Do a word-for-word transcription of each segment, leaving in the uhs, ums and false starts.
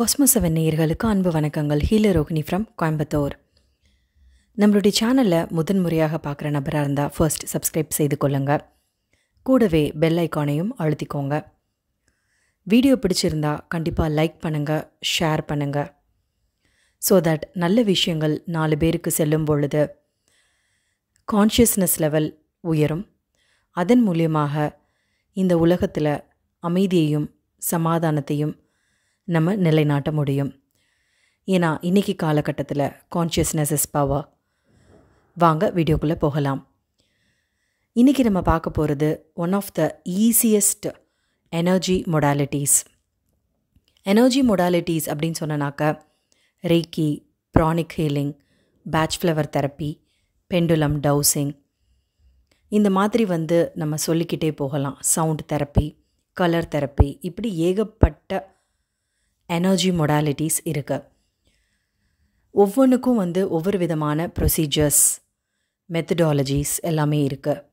Cosmos seven நேயர்களுக்கு அன்பு வணக்கங்கள். Healer Rohini from Coimbatore. நம்மளுடைய சேனலில் முதன்முறையாக பார்க்குற நபராக இருந்தால் ஃபர்ஸ்ட் சப்ஸ்கிரைப் செய்து கொள்ளுங்க. கூடவே பெல் ஐக்கானையும் அழுத்திக்கோங்க. வீடியோ பிடிச்சிருந்தா கண்டிப்பாக லைக் பண்ணுங்கள், ஷேர் பண்ணுங்கள். ஸோ தட் நல்ல விஷயங்கள் நாலு பேருக்கு செல்லும் பொழுது கான்ஷியஸ்னஸ் லெவல் உயரும். அதன் மூலியமாக இந்த உலகத்தில் அமைதியையும் சமாதானத்தையும் நம்ம நிலைநாட்ட முடியும். ஏன்னா இன்றைக்கி காலகட்டத்தில் கான்ஷியஸ்னஸ் இஸ் பவர். வாங்க வீடியோக்குள்ளே போகலாம். இன்றைக்கி நம்ம பார்க்க போகிறது one of the easiest energy modalities. Energy modalities அப்படின்னு சொன்னனாக்கா reiki, pranic healing, Bach flower therapy, pendulum dowsing, இந்த மாதிரி வந்து நம்ம சொல்லிக்கிட்டே போகலாம். சவுண்ட் தெரப்பி, கலர் தெரப்பி, இப்படி ஏகப்பட்ட எனர்ஜி மொடாலிட்டிஸ் இருக்குது. ஒவ்வொன்றுக்கும் வந்து ஒவ்வொரு விதமான ப்ரொசீஜர்ஸ், மெத்தடாலஜிஸ் எல்லாமே இருக்குது.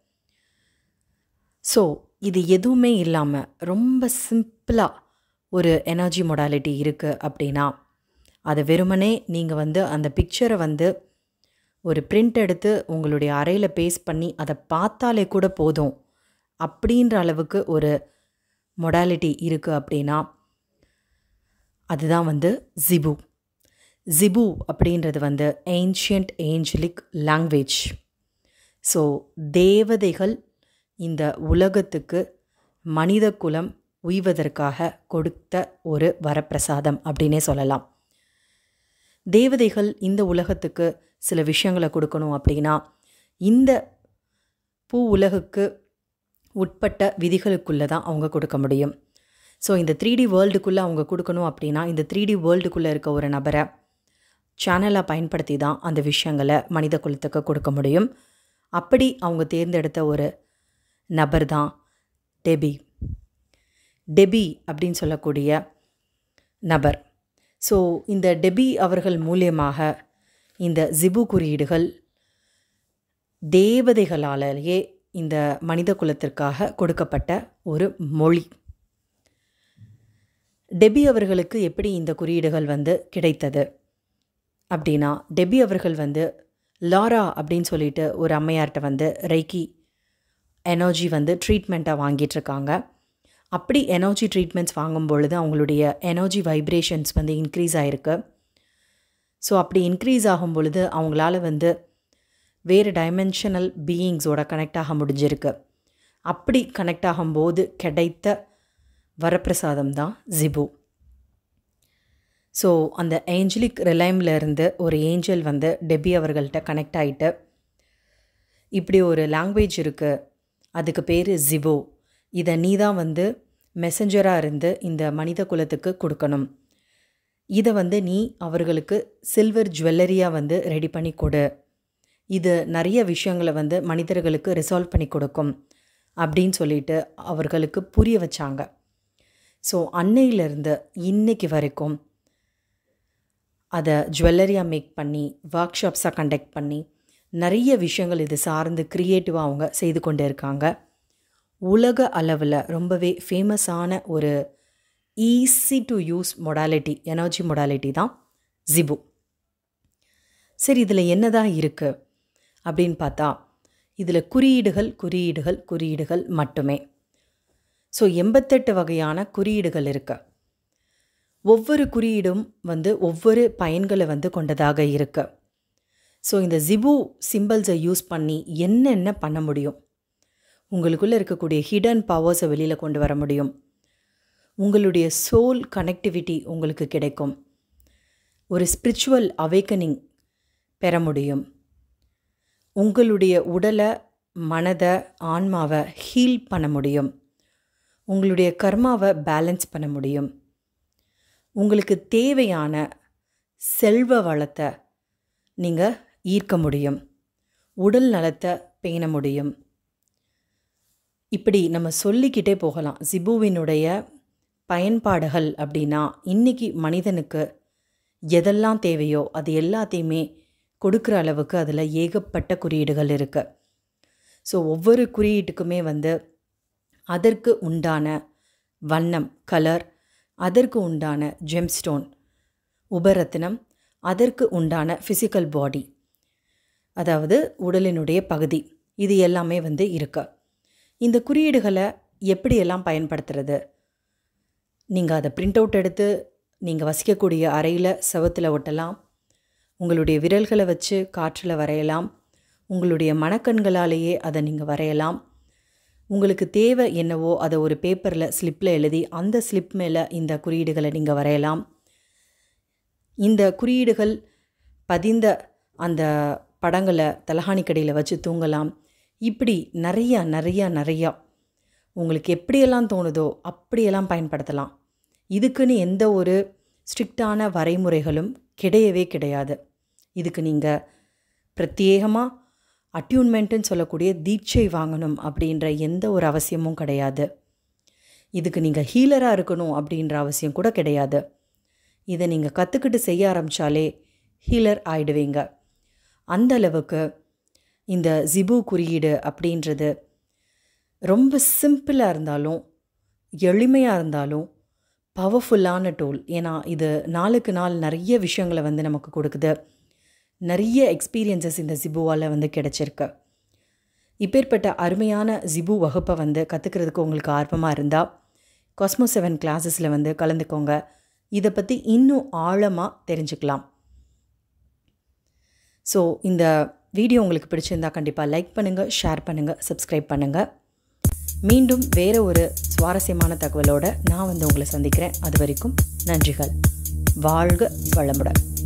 ஸோ இது எதுவுமே இல்லாமல் ரொம்ப சிம்பிளாக ஒரு எனர்ஜி மொடாலிட்டி இருக்குது அப்படின்னா அதை வெறுமனே நீங்கள் வந்து அந்த பிக்சரை வந்து ஒரு பிரிண்ட் எடுத்து உங்களுடைய அறையில் பேஸ்ட் பண்ணி அதை பார்த்தாலே கூட போதும் அப்படின்ற அளவுக்கு ஒரு மொடாலிட்டி இருக்குது அப்படின்னா அதுதான் வந்து ஜிபு. ஜிபு அப்படின்றது வந்து ஏன்ஷியன்ட் ஏஞ்சலிக் லாங்குவேஜ். ஸோ தேவதைகள் இந்த உலகத்துக்கு மனித குலம் உய்வதற்காக கொடுத்த ஒரு வரப்பிரசாதம் அப்படின்னே சொல்லலாம். தேவதைகள் இந்த உலகத்துக்கு சில விஷயங்களை கொடுக்கணும் அப்படின்னா இந்த பூ உலகுக்கு உட்பட்ட விதிகளுக்குள்ளே தான் அவங்க கொடுக்க முடியும். ஸோ இந்த த்ரீ டி வேர்ல்டுக்குள்ளே அவங்க கொடுக்கணும் அப்படின்னா இந்த த்ரீ டி வேர்ல்டுக்குள்ளே இருக்க ஒரு நபரை சேனலாக பயன்படுத்தி தான் அந்த விஷயங்களை மனித குலத்துக்கு கொடுக்க முடியும். அப்படி அவங்க தேர்ந்தெடுத்த ஒரு நபர் தான் டெபி. டெபி அப்படின்னு சொல்லக்கூடிய நபர். ஸோ இந்த டெபி அவர்கள் மூலியமாக இந்த ஜிபு குறியீடுகள் தேவதைகளாலேயே இந்த மனித குலத்திற்காக கொடுக்கப்பட்ட ஒரு மொழி. டெபி அவர்களுக்கு எப்படி இந்த குறியீடுகள் வந்து கிடைத்தது அப்படின்னா, டெபி அவர்கள் வந்து லாரா அப்படின்னு சொல்லிட்டு ஒரு அம்மையார்கிட்ட வந்து ரெய்கி எனர்ஜி வந்து ட்ரீட்மெண்ட்டாக வாங்கிட்டுருக்காங்க. அப்படி எனர்ஜி ட்ரீட்மெண்ட்ஸ் வாங்கும் பொழுது அவங்களுடைய எனர்ஜி வைப்ரேஷன்ஸ் வந்து இன்க்ரீஸ் ஆகிருக்கு. ஸோ அப்படி இன்க்ரீஸ் ஆகும் பொழுது அவங்களால வந்து வேறு டைமென்ஷனல் பீயிங்ஸோட கனெக்ட் ஆக முடிஞ்சிருக்கு. அப்படி கனெக்ட் ஆகும்போது கிடைத்த வரப்பிரசாதம் தான் ஜிபு. ஸோ அந்த ஏஞ்சலிக் ரிலைமில் இருந்து ஒரு ஏஞ்சல் வந்து டெபி அவர்கள்ட்ட கனெக்ட் ஆகிட்டு இப்படி ஒரு லாங்குவேஜ் இருக்குது, அதுக்கு பேர் ஜிபு, இதை நீ தான் வந்து மெசஞ்சராக இருந்து இந்த மனித குலத்துக்கு கொடுக்கணும், இதை வந்து நீ அவர்களுக்கு சில்வர் ஜுவல்லரியாக வந்து ரெடி பண்ணி கொடு, இது நிறைய விஷயங்களை வந்து மனிதர்களுக்கு ரிசால்வ் பண்ணி கொடுக்கும் அப்படின்னு சொல்லிட்டு அவர்களுக்கு புரிய வச்சாங்க. ஸோ அன்னையிலேருந்து இன்னைக்கு வரைக்கும் அதை ஜுவல்லரியாக மேக் பண்ணி ஒர்க் ஷாப்ஸாக கண்டக்ட் பண்ணி நிறைய விஷயங்கள் இது சார்ந்து க்ரியேட்டிவாக அவங்க செய்து கொண்டு இருக்காங்க. உலக அளவில் ரொம்பவே ஃபேமஸான ஒரு easy to use modality, energy modality தான் ஜிபு. சரி, இதில் என்ன தான் இருக்குது அப்படின்னு பார்த்தா இதில் குறியீடுகள் குறியீடுகள் குறியீடுகள் மட்டுமே. ஸோ எண்பத்தெட்டு வகையான குறியீடுகள் இருக்கு. ஒவ்வொரு குறியீடும் வந்து ஒவ்வொரு பயன்களை வந்து கொண்டதாக இருக்கு. ஸோ இந்த ஜிபு சிம்பிள்ஸை யூஸ் பண்ணி என்னென்ன பண்ண முடியும், உங்களுக்குள்ளே இருக்கக்கூடிய ஹிடன் பவர்ஸை வெளியில் கொண்டு வர முடியும், உங்களுடைய சோல் கனெக்டிவிட்டி உங்களுக்கு கிடைக்கும், ஒரு ஸ்பிரிச்சுவல் அவேக்கனிங் பெற முடியும், உங்களுடைய உடலை, மனதை, ஆன்மாவை ஹீல் பண்ண முடியும், உங்களுடைய கர்மாவை பேலன்ஸ் பண்ண முடியும், உங்களுக்கு தேவையான செல்வ வளத்தை நீங்கள் ஈர்க்க முடியும், உடல் நலத்தை பேண முடியும். இப்படி நம்ம சொல்லிக்கிட்டே போகலாம். ஜிபுவினுடைய பயன்பாடுகள் அப்படின்னா இன்றைக்கி மனிதனுக்கு எதெல்லாம் தேவையோ அது எல்லாத்தையுமே கொடுக்குற அளவுக்கு அதில் ஏகப்பட்ட குறியீடுகள் இருக்குது. ஸோ ஒவ்வொரு குறியீட்டுக்குமே வந்து அதற்கு உண்டான வண்ணம், கலர், அதற்கு உண்டான ஜெம்ஸ்டோன், உபரத்தினம், அதற்கு உண்டான ஃபிசிக்கல் பாடி, அதாவது உடலினுடைய பகுதி, இது எல்லாமே வந்து இருக்கு. இந்த குறியீடுகளை எப்படியெல்லாம் பயன்படுத்துறது? நீங்கள் அதை பிரிண்ட் அவுட் எடுத்து நீங்கள் வசிக்கக்கூடிய அறையில் செவத்தில் ஒட்டலாம், உங்களுடைய விரல்களை வச்சு காற்றில் வரையலாம், உங்களுடைய மனக்கண்களாலேயே அதை நீங்கள் வரையலாம். உங்களுக்கு தேவை என்னவோ அதை ஒரு பேப்பரில் ஸ்லிப்பில் எழுதி அந்த ஸ்லிப் மேலே இந்த குறியீடுகளை நீங்கள் வரையலாம். இந்த குறியீடுகள் பதிந்த அந்த படங்களை தலகாணிக்கடியில் வச்சு தூங்கலாம். இப்படி நிறையா நிறையா நிறையா உங்களுக்கு எப்படியெல்லாம் தோணுதோ அப்படியெல்லாம் பயன்படுத்தலாம். இதுக்குன்னு எந்த ஒரு ஸ்ட்ரிக்டான வரைமுறைகளும் கிடையவே கிடையாது. இதுக்கு நீங்கள் பிரத்யேகமாக அட்யூன்மெண்ட்டுன்னு சொல்லக்கூடிய தீட்சை வாங்கணும் அப்படின்ற எந்த ஒரு அவசியமும் கிடையாது. இதுக்கு நீங்கள் ஹீலராக இருக்கணும் அப்படின்ற அவசியம் கூட கிடையாது. இதை நீங்கள் கற்றுக்கிட்டு செய்ய ஆரம்பித்தாலே ஹீலர் ஆகிடுவீங்க. அந்த அளவுக்கு இந்த ஜிபு குறியீடு அப்படின்றது ரொம்ப சிம்பிளாக இருந்தாலும் எளிமையாக இருந்தாலும் பவர்ஃபுல்லான டூல். ஏன்னா இது நாளுக்கு நாள் நிறைய விஷயங்களை வந்து நமக்கு கொடுக்குது. நிறைய எக்ஸ்பீரியன்சஸ் இந்த ஜிபுவால் வந்து கிடைச்சிருக்கு. இப்பேற்பட்ட அருமையான ஜிபு வகுப்பை வந்து கற்றுக்கிறதுக்கு உங்களுக்கு ஆர்வமாக இருந்தால் காஸ்மோஸ் செவன் கிளாஸஸில் வந்து கலந்துக்கோங்க. இதை பற்றி இன்னும் ஆழமாக தெரிஞ்சுக்கலாம். ஸோ இந்த வீடியோ உங்களுக்கு பிடிச்சிருந்தால் கண்டிப்பாக லைக் பண்ணுங்கள், ஷேர் பண்ணுங்கள், சப்ஸ்கிரைப் பண்ணுங்கள். மீண்டும் வேறு ஒரு சுவாரஸ்யமான தகவலோடு நான் வந்து உங்களை சந்திக்கிறேன். அது வரைக்கும் நன்றிகள். வாழ்க வளமுடன்.